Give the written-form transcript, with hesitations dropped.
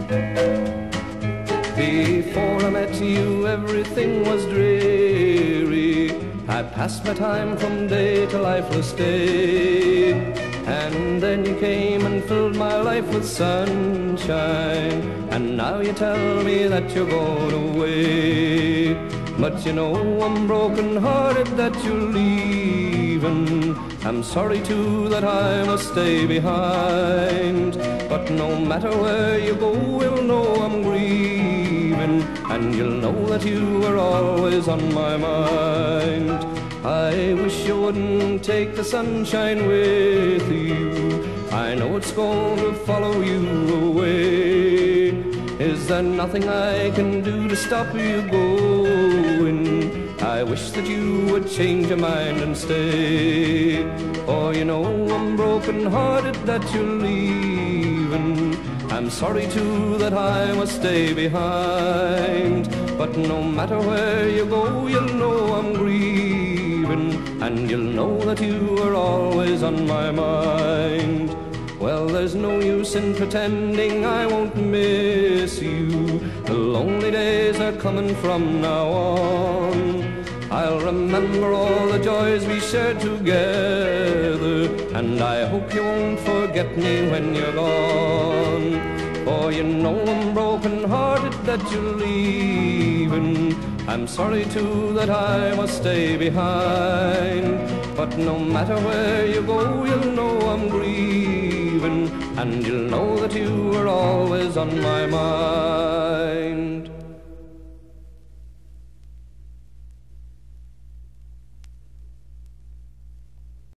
Before I met you, everything was dreary. I passed my time from day to lifeless day. And then you came and filled my life with sunshine. And now you tell me that you're going away. But you know I'm broken-hearted that you're leaving. I'm sorry too that I must stay behind. But no matter where you go, you'll know I'm grieving. And you'll know that you are always on my mind. I wish you wouldn't take the sunshine with you. I know it's going to follow you away. Is there nothing I can do to stop you going? I wish that you would change your mind and stay. For you know I'm broken-hearted that you're leaving. I'm sorry too that I must stay behind. But no matter where you go, you'll know I'm grieving. And you'll know that you are always on my mind. Well, there's no use in pretending I won't miss you. The lonely days are coming from now on. I'll remember all the joys we shared together, and I hope you won't forget me when you're gone. For you know I'm broken-hearted that you're leaving. I'm sorry too that I must stay behind. But no matter where you go, you'll know I'm grieving. And you'll know that you are always on my mind.